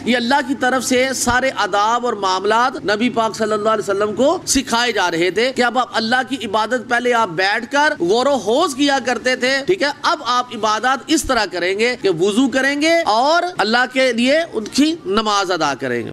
ये अल्लाह की तरफ से सारे आदाब और मामलात नबी पाक सल्लल्लाहु अलैहि वसल्लम को सिखाए जा रहे थे कि अब आप अल्लाह की इबादत पहले आप बैठकर गौर होश किया करते थे, ठीक है। अब आप इबादत इस तरह करेंगे कि वुजू करेंगे और अल्लाह के लिए उनकी नमाज अदा करेंगे।